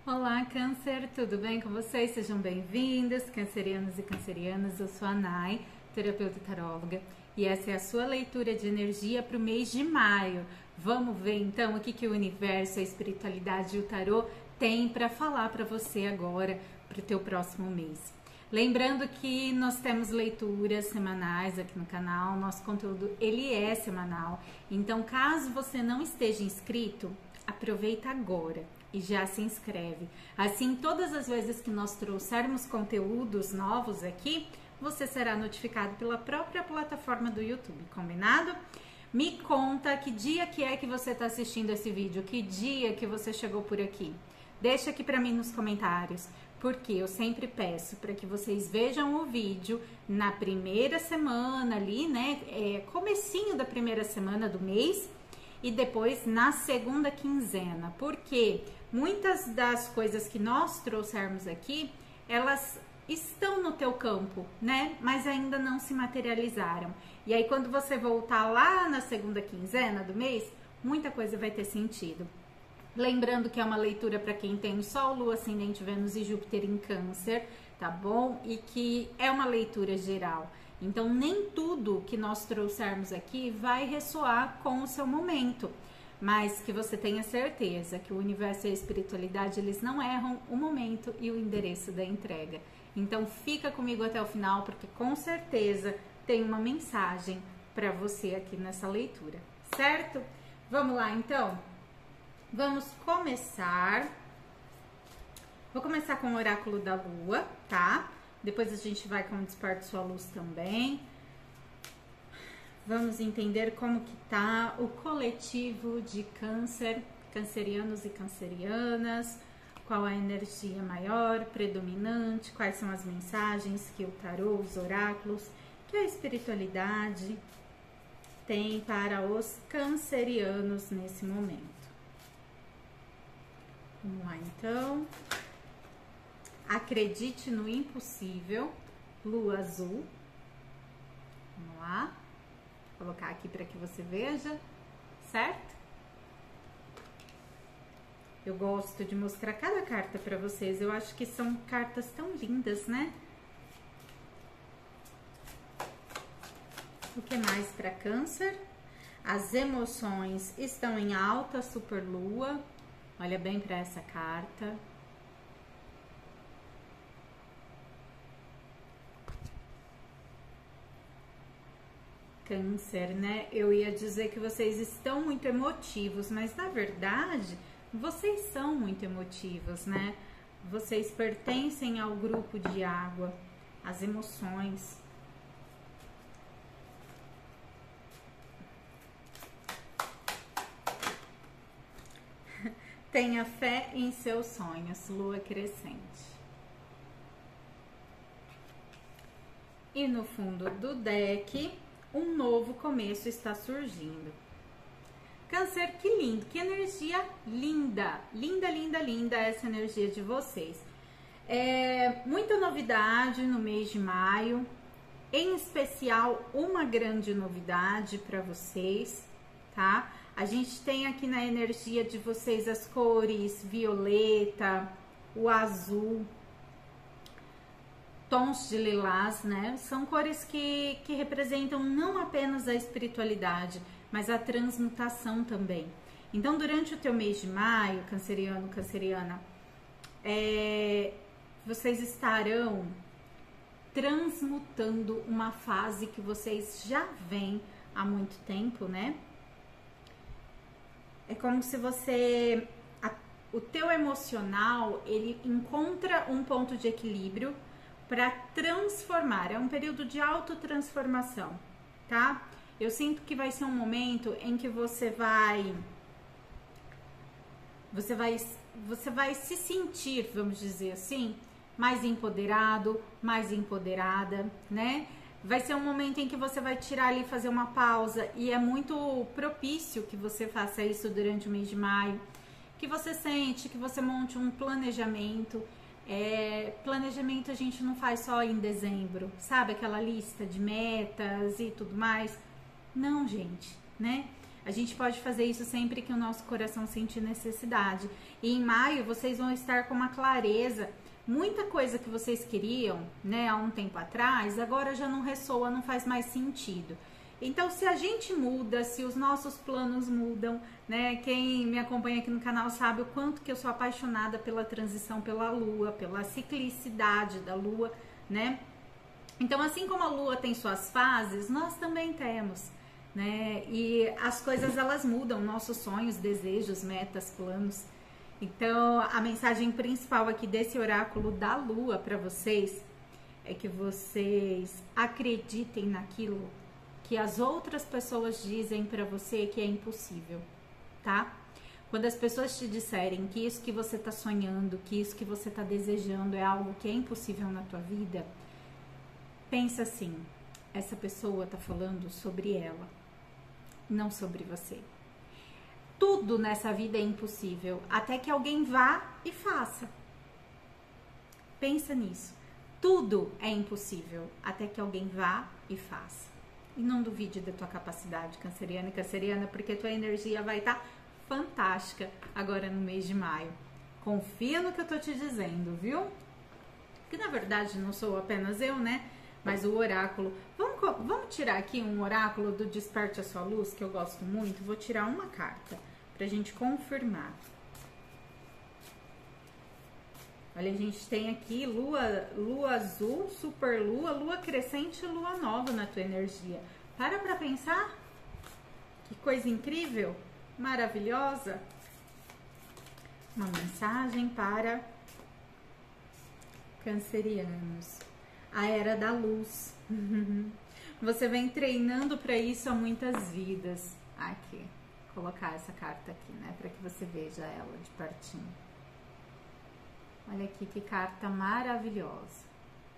Olá, Câncer, tudo bem com vocês? Sejam bem-vindos, cancerianos e cancerianas. Eu sou a Nay, terapeuta e taróloga, e essa é a sua leitura de energia para o mês de maio. Vamos ver então o que o universo, a espiritualidade e o tarô tem para falar para você agora, para o teu próximo mês. Lembrando que nós temos leituras semanais aqui no canal, nosso conteúdo ele é semanal, então caso você não esteja inscrito, aproveita agora e já se inscreve. Assim, todas as vezes que nós trouxermos conteúdos novos aqui, você será notificado pela própria plataforma do YouTube, combinado? Me conta que dia que é que você está assistindo esse vídeo, que dia que você chegou por aqui. Deixa aqui para mim nos comentários, porque eu sempre peço para que vocês vejam o vídeo na primeira semana ali, né? Comecinho da primeira semana do mês, e depois na segunda quinzena, porque muitas das coisas que nós trouxermos aqui, elas estão no teu campo, né? Mas ainda não se materializaram. E aí quando você voltar lá na segunda quinzena do mês, muita coisa vai ter sentido. Lembrando que é uma leitura para quem tem Sol, Lua, Ascendente, Vênus e Júpiter em Câncer, tá bom? E que é uma leitura geral. Então, nem tudo que nós trouxermos aqui vai ressoar com o seu momento, mas que você tenha certeza que o universo e a espiritualidade, eles não erram o momento e o endereço da entrega. Então, fica comigo até o final, porque com certeza tem uma mensagem para você aqui nessa leitura, certo? Vamos lá, então? Vamos começar. Vou começar com o oráculo da Lua, tá? Depois a gente vai com o Desperte Sua Luz também. Vamos entender como que tá o coletivo de Câncer, cancerianos e cancerianas, qual a energia maior, predominante, quais são as mensagens que o tarô, os oráculos, que a espiritualidade tem para os cancerianos nesse momento. Vamos lá, então. Acredite no impossível, Lua Azul. Vamos lá. Vou colocar aqui para que você veja, certo? Eu gosto de mostrar cada carta para vocês. Eu acho que são cartas tão lindas, né? O que mais para Câncer? As emoções estão em alta superlua. Olha bem para essa carta. Câncer, né? Eu ia dizer que vocês estão muito emotivos, mas na verdade, vocês são muito emotivos, né? Vocês pertencem ao grupo de água, as emoções. Tenha fé em seus sonhos, Lua crescente. E no fundo do deck, um novo começo está surgindo. Câncer, que lindo, que energia linda, linda, linda, linda essa energia de vocês. Muita novidade no mês de maio, em especial uma grande novidade para vocês, tá? A gente tem aqui na energia de vocês as cores violeta, o azul, tons de lilás, né? São cores que representam não apenas a espiritualidade, mas a transmutação também. Então, durante o teu mês de maio, canceriano, canceriana, vocês estarão transmutando uma fase que vocês já vêm há muito tempo, né? É como se o teu emocional, ele encontra um ponto de equilíbrio para transformar, é um período de autotransformação, tá? Eu sinto que vai ser um momento em que você vai se sentir, vamos dizer assim, mais empoderado, mais empoderada, né? Vai ser um momento em que você vai tirar ali, fazer uma pausa, e é muito propício que você faça isso durante o mês de maio, que você sente, que você monte um planejamento. Planejamento a gente não faz só em dezembro, sabe? Aquela lista de metas e tudo mais. Não, gente, né? A gente pode fazer isso sempre que o nosso coração sentir necessidade. E em maio vocês vão estar com uma clareza. Muita coisa que vocês queriam, né, há um tempo atrás, agora já não ressoa, não faz mais sentido. Então, se a gente muda, se os nossos planos mudam, né? Quem me acompanha aqui no canal sabe o quanto que eu sou apaixonada pela transição pela Lua, pela ciclicidade da Lua, né? Então, assim como a Lua tem suas fases, nós também temos, né? E as coisas, elas mudam, nossos sonhos, desejos, metas, planos. Então, a mensagem principal aqui desse oráculo da Lua para vocês é que vocês acreditem naquilo que as outras pessoas dizem para você que é impossível, tá? Quando as pessoas te disserem que isso que você tá sonhando, que isso que você tá desejando é algo que é impossível na tua vida, pensa assim, essa pessoa tá falando sobre ela, não sobre você. Tudo nessa vida é impossível, até que alguém vá e faça. Pensa nisso. Tudo é impossível, até que alguém vá e faça. E não duvide da tua capacidade, canceriana e canceriana, porque tua energia vai estar fantástica agora no mês de maio. Confia no que eu tô te dizendo, viu? Que na verdade não sou apenas eu, né? Mas o oráculo. Vamos tirar aqui um oráculo do Desperte a Sua Luz, que eu gosto muito. Vou tirar uma carta pra gente confirmar. Olha, a gente tem aqui lua azul, super lua crescente e lua nova na tua energia. Para pra pensar. Que coisa incrível, maravilhosa. Uma mensagem para cancerianos. A era da luz. Você vem treinando para isso há muitas vidas. Aqui, vou colocar essa carta aqui, né, para que você veja ela de pertinho. Olha aqui que carta maravilhosa.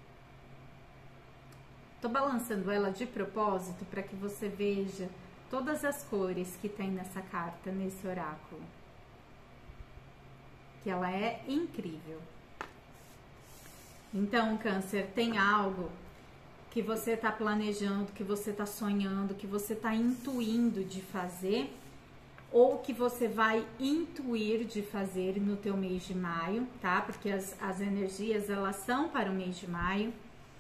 Tô balançando ela de propósito para que você veja todas as cores que tem nessa carta, nesse oráculo. Que ela é incrível. Então, Câncer, tem algo que você está planejando, que você está sonhando, que você está intuindo de fazer, ou que você vai intuir de fazer no teu mês de maio, tá? Porque as energias, elas são para o mês de maio.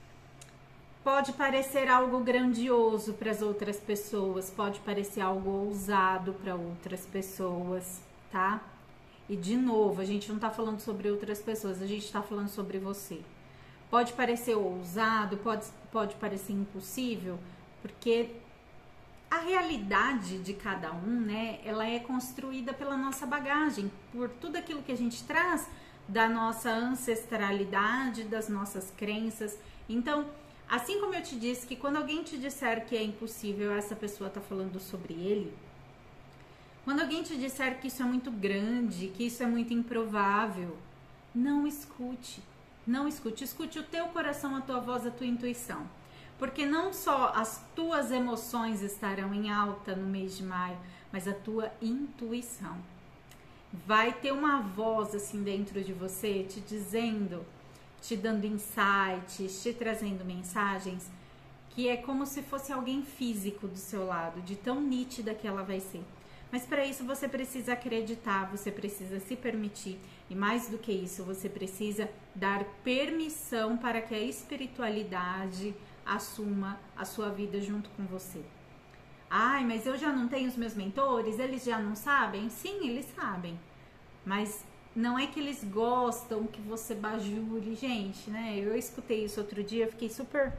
Pode parecer algo grandioso para as outras pessoas, pode parecer algo ousado para outras pessoas, tá? E de novo, a gente não tá falando sobre outras pessoas, a gente tá falando sobre você. Pode parecer ousado, pode parecer impossível, porque a realidade de cada um, né, ela é construída pela nossa bagagem, por tudo aquilo que a gente traz da nossa ancestralidade, das nossas crenças. Então, assim como eu te disse que quando alguém te disser que é impossível, essa pessoa tá falando sobre ele. Quando alguém te disser que isso é muito grande, que isso é muito improvável, não escute. Não escute. Escute o teu coração, a tua voz, a tua intuição. Porque não só as tuas emoções estarão em alta no mês de maio, mas a tua intuição. Vai ter uma voz assim dentro de você te dizendo, te dando insights, te trazendo mensagens, que é como se fosse alguém físico do seu lado, de tão nítida que ela vai ser. Mas para isso você precisa acreditar, você precisa se permitir e mais do que isso, você precisa dar permissão para que a espiritualidade assuma a sua vida junto com você. Ai, mas eu já não tenho os meus mentores, eles já não sabem? Sim, eles sabem, mas não é que eles gostam que você bajule, gente, né? Eu escutei isso outro dia, eu fiquei super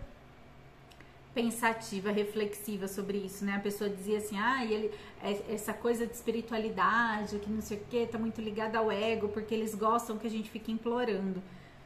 pensativa, reflexiva sobre isso, né? A pessoa dizia assim, essa coisa de espiritualidade, que não sei o que, tá muito ligada ao ego, porque eles gostam que a gente fique implorando.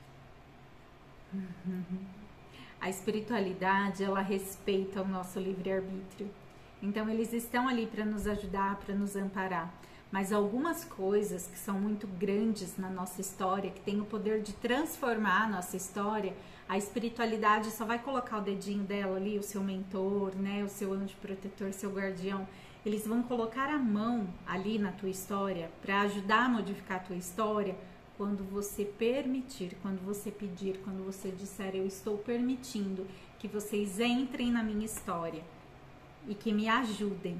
A espiritualidade, ela respeita o nosso livre-arbítrio. Então, eles estão ali para nos ajudar, para nos amparar. Mas algumas coisas que são muito grandes na nossa história, que têm o poder de transformar a nossa história, a espiritualidade só vai colocar o dedinho dela ali, o seu mentor, né, o seu anjo protetor, seu guardião. Eles vão colocar a mão ali na tua história para ajudar a modificar a tua história quando você permitir, quando você pedir, quando você disser, eu estou permitindo que vocês entrem na minha história e que me ajudem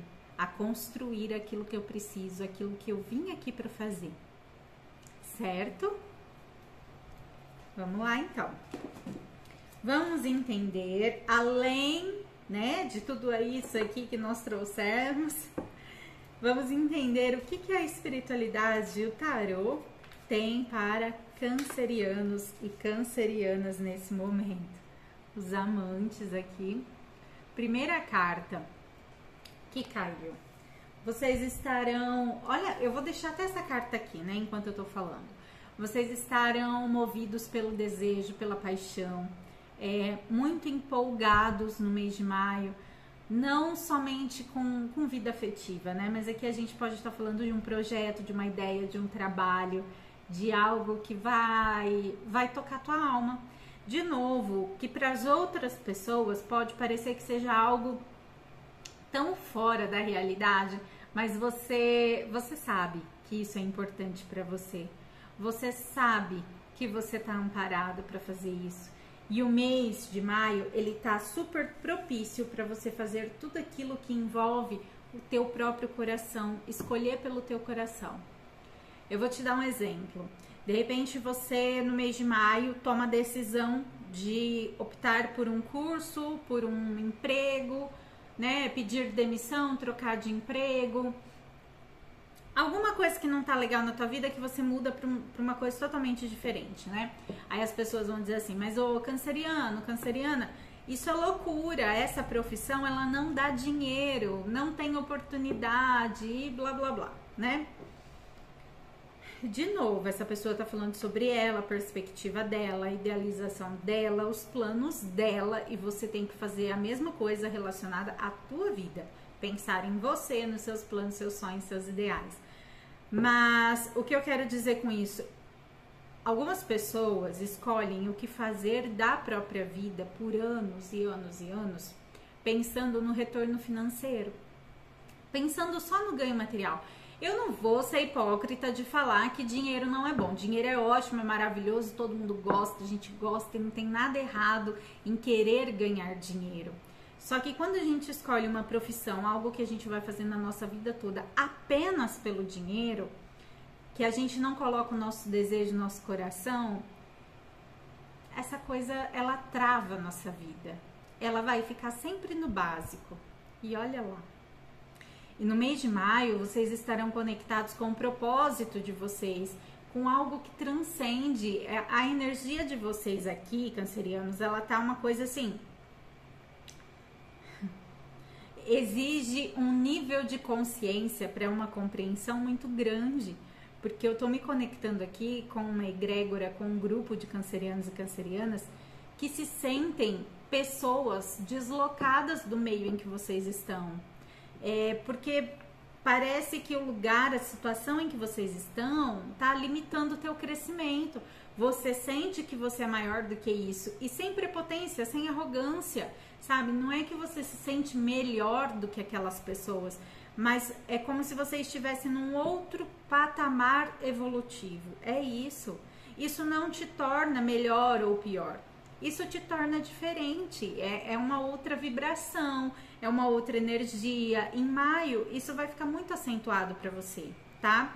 a construir aquilo que eu preciso, aquilo que eu vim aqui para fazer. Certo? Vamos lá, então. Vamos entender, além, né, de tudo isso aqui que nós trouxemos, vamos entender o que a espiritualidade e o tarô tem para cancerianos e cancerianas nesse momento. Os amantes aqui. Primeira carta que caiu. Vocês estarão... Olha, eu vou deixar até essa carta aqui, né, enquanto eu tô falando. Vocês estarão movidos pelo desejo, pela paixão, muito empolgados no mês de maio, não somente com vida afetiva, né? Mas aqui a gente pode estar falando de um projeto, de uma ideia, de um trabalho, de algo que vai tocar tua alma. De novo, que para as outras pessoas pode parecer que seja algo tão fora da realidade, mas você sabe que isso é importante para você. Você sabe que você está amparado para fazer isso. E o mês de maio, ele tá super propício para você fazer tudo aquilo que envolve o teu próprio coração, escolher pelo teu coração. Eu vou te dar um exemplo. De repente você, no mês de maio, toma a decisão de optar por um curso, por um emprego, né? Pedir demissão, trocar de emprego. Alguma coisa que não tá legal na tua vida que você muda pra uma coisa totalmente diferente, né? Aí as pessoas vão dizer assim, mas ô canceriano, canceriana, isso é loucura, essa profissão ela não dá dinheiro, não tem oportunidade e blá blá blá, né? De novo, essa pessoa tá falando sobre ela, a perspectiva dela, a idealização dela, os planos dela, e você tem que fazer a mesma coisa relacionada à tua vida. Pensar em você, nos seus planos, seus sonhos, seus ideais. Mas o que eu quero dizer com isso? Algumas pessoas escolhem o que fazer da própria vida por anos e anos e anos, pensando no retorno financeiro, pensando só no ganho material. Eu não vou ser hipócrita de falar que dinheiro não é bom. Dinheiro é ótimo, é maravilhoso, todo mundo gosta, a gente gosta e não tem nada errado em querer ganhar dinheiro. Só que quando a gente escolhe uma profissão, algo que a gente vai fazer na nossa vida toda apenas pelo dinheiro, que a gente não coloca o nosso desejo, nosso coração, essa coisa, ela trava a nossa vida. Ela vai ficar sempre no básico. E olha lá. E no mês de maio, vocês estarão conectados com o propósito de vocês, com algo que transcende. A energia de vocês aqui, cancerianos, ela tá uma coisa assim... Exige um nível de consciência para uma compreensão muito grande, porque eu tô me conectando aqui com uma egrégora, com um grupo de cancerianos e cancerianas que se sentem pessoas deslocadas do meio em que vocês estão. Porque parece que o lugar, a situação em que vocês estão, tá limitando o teu crescimento. Você sente que você é maior do que isso, e sem prepotência, sem arrogância, sabe? Não é que você se sente melhor do que aquelas pessoas, mas é como se você estivesse num outro patamar evolutivo. É isso. Isso não te torna melhor ou pior. Isso te torna diferente. É uma outra vibração, é uma outra energia. Em maio, isso vai ficar muito acentuado para você, tá?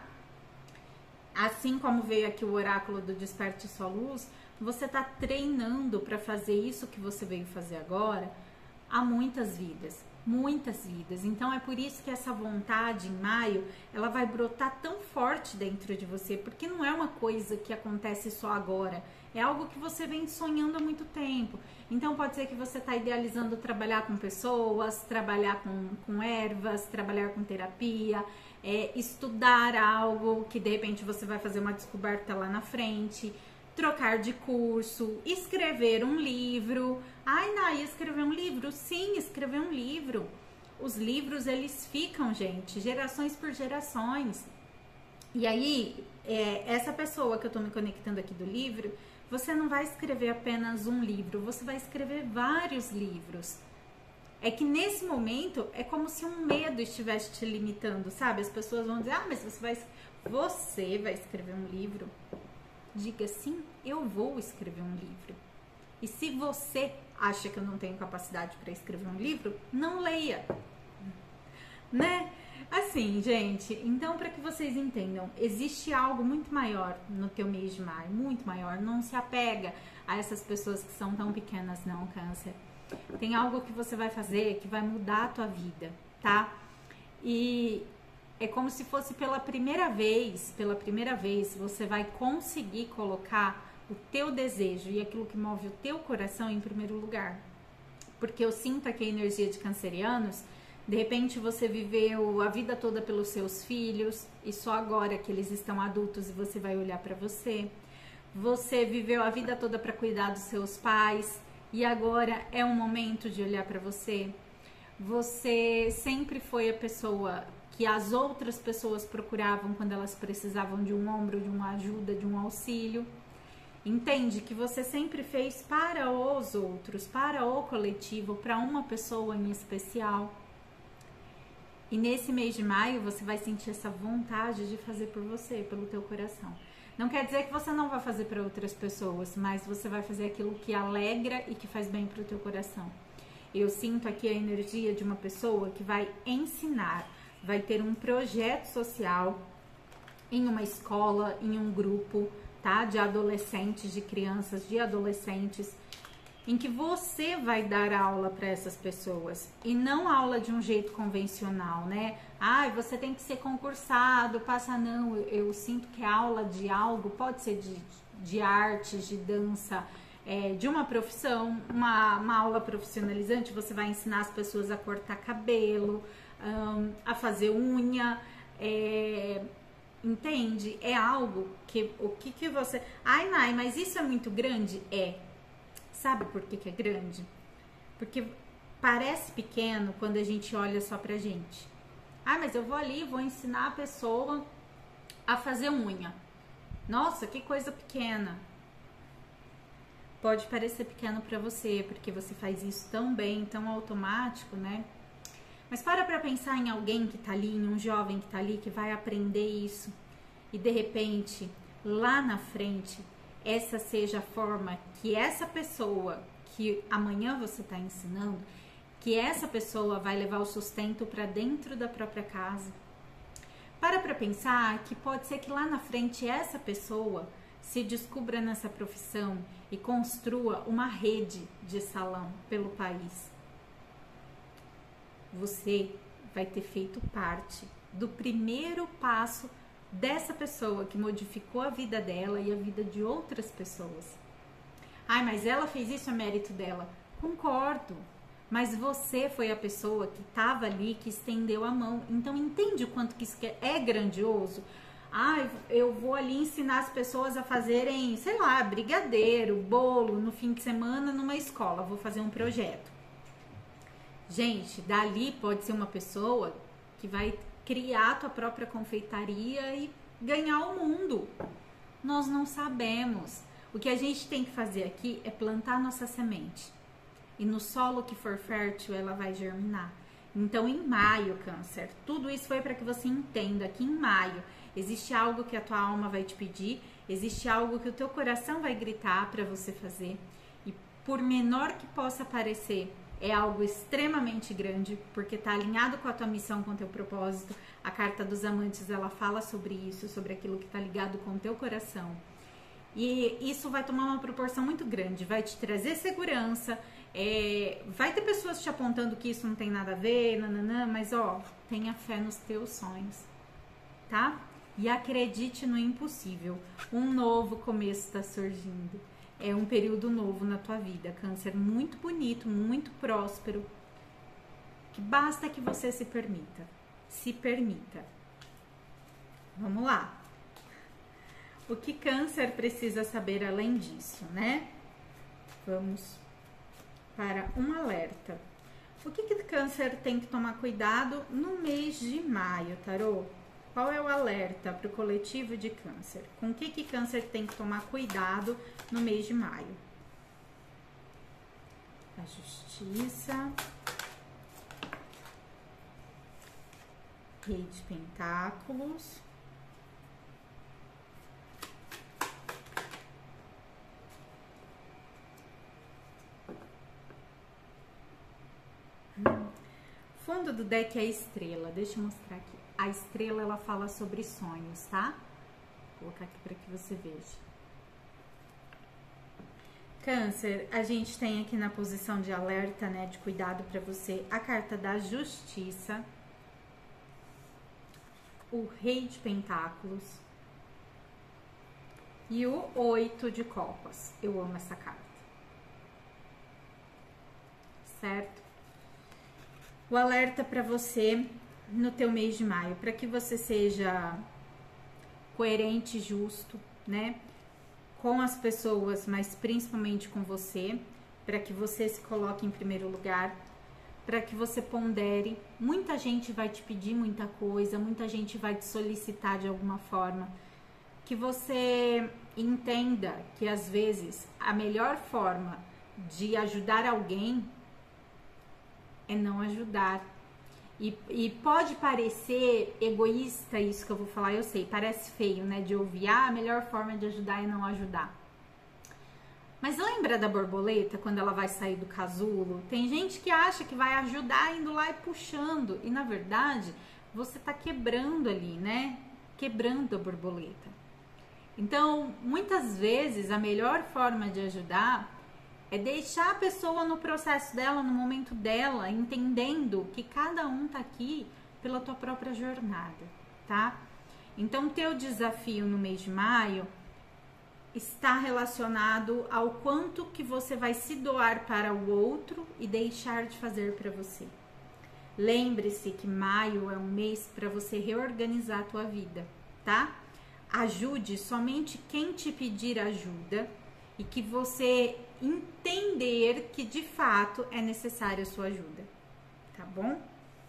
Assim como veio aqui o oráculo do Desperte Sua Luz, você está treinando para fazer isso que você veio fazer agora há muitas vidas, muitas vidas. Então é por isso que essa vontade em maio, ela vai brotar tão forte dentro de você, porque não é uma coisa que acontece só agora, é algo que você vem sonhando há muito tempo. Então pode ser que você está idealizando trabalhar com pessoas, trabalhar com ervas, trabalhar com terapia, estudar algo que de repente você vai fazer uma descoberta lá na frente, trocar de curso, escrever um livro. Ai, Nay, escrever um livro? Sim, escrever um livro. Os livros, eles ficam, gente, gerações por gerações. E aí, essa pessoa que eu tô me conectando aqui do livro, você não vai escrever apenas um livro, você vai escrever vários livros. É que nesse momento é como se um medo estivesse te limitando, sabe? As pessoas vão dizer, mas você vai escrever um livro? Diga sim, eu vou escrever um livro. E se você acha que eu não tenho capacidade para escrever um livro, não leia. né? Assim, gente, então para que vocês entendam, existe algo muito maior no teu mês de maio, muito maior. Não se apega a essas pessoas que são tão pequenas, não, Câncer. Tem algo que você vai fazer que vai mudar a tua vida, tá? E é como se fosse pela primeira vez, você vai conseguir colocar o teu desejo e aquilo que move o teu coração em primeiro lugar. Porque eu sinto aqui a energia de cancerianos. De repente você viveu a vida toda pelos seus filhos e só agora que eles estão adultos e você vai olhar para você. Você viveu a vida toda para cuidar dos seus pais e agora é um momento de olhar para você. Você sempre foi a pessoa que as outras pessoas procuravam quando elas precisavam de um ombro, de uma ajuda, de um auxílio. Entende que você sempre fez para os outros, para o coletivo, para uma pessoa em especial. E nesse mês de maio você vai sentir essa vontade de fazer por você, pelo teu coração. Não quer dizer que você não vai fazer para outras pessoas, mas você vai fazer aquilo que alegra e que faz bem para o teu coração. Eu sinto aqui a energia de uma pessoa que vai ensinar, vai ter um projeto social em uma escola, em um grupo, tá? De adolescentes, de crianças, de adolescentes, em que você vai dar aula para essas pessoas e não aula de um jeito convencional, né? Ah, você tem que ser concursado, passa não. Eu sinto que a aula de algo pode ser de artes, de dança, de uma profissão, uma aula profissionalizante. Você vai ensinar as pessoas a cortar cabelo, a fazer unha, entende? É algo que o que você... Ai, Nai, mas isso é muito grande? Sabe por que é grande? Porque parece pequeno quando a gente olha só pra gente. Ah, mas eu vou ali, vou ensinar a pessoa a fazer unha. Nossa, que coisa pequena. Pode parecer pequeno pra você, porque você faz isso tão bem, tão automático, né? Mas para pra pensar em alguém que tá ali, em um jovem que tá ali, que vai aprender isso. E de repente, lá na frente, essa seja a forma que essa pessoa que amanhã você está ensinando, que essa pessoa vai levar o sustento para dentro da própria casa. Para pensar que pode ser que lá na frente essa pessoa se descubra nessa profissão e construa uma rede de salão pelo país. Você vai ter feito parte do primeiro passo dessa pessoa que modificou a vida dela e a vida de outras pessoas. Ai, mas ela fez isso, é mérito dela. Concordo, mas você foi a pessoa que estava ali, que estendeu a mão. Então entende o quanto que isso é grandioso? Ai, eu vou ali ensinar as pessoas a fazerem, sei lá, brigadeiro, bolo no fim de semana numa escola. Vou fazer um projeto. Gente, dali pode ser uma pessoa que vai criar a tua própria confeitaria e ganhar o mundo. Nós não sabemos. O que a gente tem que fazer aqui é plantar nossa semente. E no solo que for fértil, ela vai germinar. Então, em maio, Câncer, tudo isso foi para que você entenda que em maio existe algo que a tua alma vai te pedir, existe algo que o teu coração vai gritar para você fazer. E por menor que possa parecer, é algo extremamente grande, porque está alinhado com a tua missão, com o teu propósito. A carta dos amantes, ela fala sobre isso, sobre aquilo que está ligado com o teu coração. E isso vai tomar uma proporção muito grande, vai te trazer segurança, vai ter pessoas te apontando que isso não tem nada a ver, nananã, mas ó, tenha fé nos teus sonhos, tá? E acredite no impossível, um novo começo está surgindo. É um período novo na tua vida, Câncer, muito bonito, muito próspero, que basta que você se permita. Se permita. Vamos lá. O que Câncer precisa saber além disso, né? Vamos para um alerta. O que Câncer tem que tomar cuidado no mês de maio, tarô? Qual é o alerta para o coletivo de Câncer? Com o que Câncer tem que tomar cuidado no mês de maio? A Justiça. Rei de Pentáculos. fundo do deck é a estrela. Deixa eu mostrar aqui. A estrela, ela fala sobre sonhos, tá? Vou colocar aqui para que você veja. Câncer, a gente tem aqui na posição de alerta, né, de cuidado para você, a carta da justiça, o rei de pentáculos e o 8 de copas. Eu amo essa carta. Certo? O alerta para você no teu mês de maio, para que você seja coerente e justo, né? Com as pessoas, mas principalmente com você, para que você se coloque em primeiro lugar, para que você pondere. Muita gente vai te pedir muita coisa, muita gente vai te solicitar de alguma forma. Que você entenda que às vezes a melhor forma de ajudar alguém é não ajudar. E pode parecer egoísta isso que eu vou falar, eu sei, parece feio, né, de ouvir, a melhor forma de ajudar é não ajudar. Mas lembra da borboleta, quando ela vai sair do casulo? Tem gente que acha que vai ajudar indo lá e puxando, e na verdade, você tá quebrando ali, né, quebrando a borboleta. Então, muitas vezes, a melhor forma de ajudar é deixar a pessoa no processo dela, no momento dela, entendendo que cada um tá aqui pela tua própria jornada, tá? Então, teu desafio no mês de maio está relacionado ao quanto que você vai se doar para o outro e deixar de fazer para você. Lembre-se que maio é um mês para você reorganizar a tua vida, tá? Ajude somente quem te pedir ajuda e que você entender que de fato é necessária a sua ajuda, tá bom?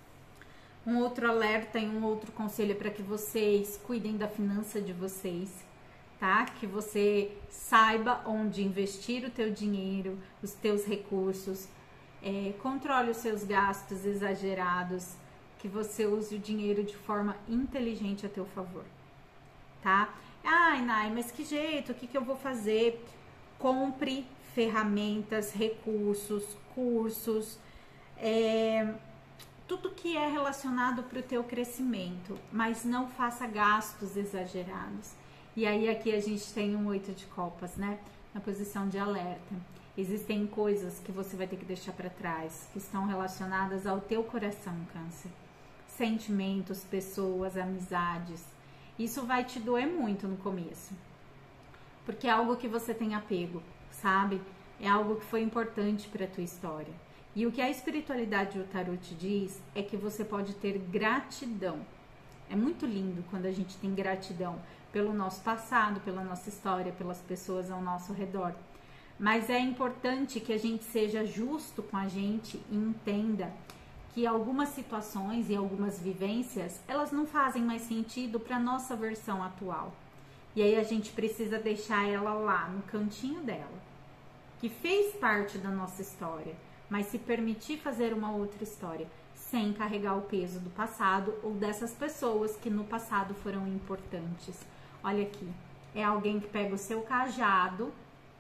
Um outro alerta e um outro conselho é para que vocês cuidem da finança de vocês, tá? Que você saiba onde investir o teu dinheiro, os teus recursos, controle os seus gastos exagerados, que você use o dinheiro de forma inteligente a teu favor, tá? Ai, Nai, mas que jeito? O que eu vou fazer? Compre ferramentas, recursos, cursos, tudo que é relacionado para o teu crescimento, mas não faça gastos exagerados. E aí aqui a gente tem um 8 de copas, né? Na posição de alerta. Existem coisas que você vai ter que deixar para trás, que estão relacionadas ao teu coração, Câncer. Sentimentos, pessoas, amizades. Isso vai te doer muito no começo. Porque é algo que você tem apego, sabe? É algo que foi importante para a tua história. E o que a espiritualidade do tarot te diz é que você pode ter gratidão. É muito lindo quando a gente tem gratidão pelo nosso passado, pela nossa história, pelas pessoas ao nosso redor. Mas é importante que a gente seja justo com a gente e entenda que algumas situações e algumas vivências, elas não fazem mais sentido para a nossa versão atual. E aí a gente precisa deixar ela lá, no cantinho dela, que fez parte da nossa história, mas se permitir fazer uma outra história, sem carregar o peso do passado ou dessas pessoas que no passado foram importantes. Olha aqui, é alguém que pega o seu cajado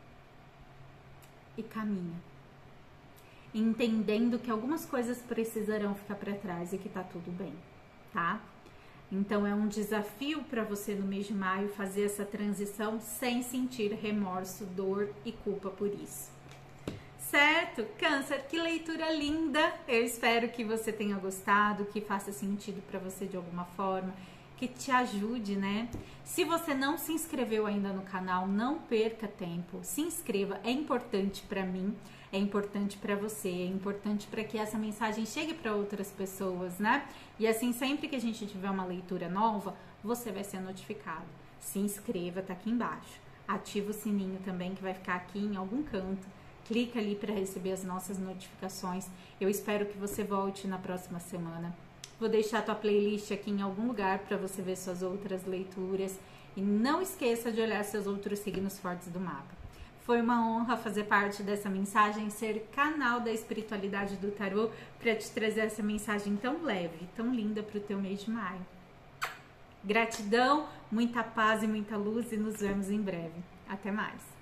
e caminha, entendendo que algumas coisas precisarão ficar para trás e que tá tudo bem, tá? Então é um desafio para você no mês de maio fazer essa transição sem sentir remorso, dor e culpa por isso. Certo? Câncer, que leitura linda! Eu espero que você tenha gostado, que faça sentido para você de alguma forma, que te ajude, né? Se você não se inscreveu ainda no canal, não perca tempo, se inscreva, é importante para mim, é importante para você, é importante para que essa mensagem chegue para outras pessoas, né? E assim, sempre que a gente tiver uma leitura nova, você vai ser notificado. Se inscreva, tá aqui embaixo. Ativa o sininho também, que vai ficar aqui em algum canto. Clica ali para receber as nossas notificações. Eu espero que você volte na próxima semana. Vou deixar a tua playlist aqui em algum lugar para você ver suas outras leituras. E não esqueça de olhar seus outros signos fortes do mapa. Foi uma honra fazer parte dessa mensagem, ser canal da espiritualidade do tarô para te trazer essa mensagem tão leve, tão linda para o teu mês de maio. Gratidão, muita paz e muita luz e nos vemos em breve. Até mais!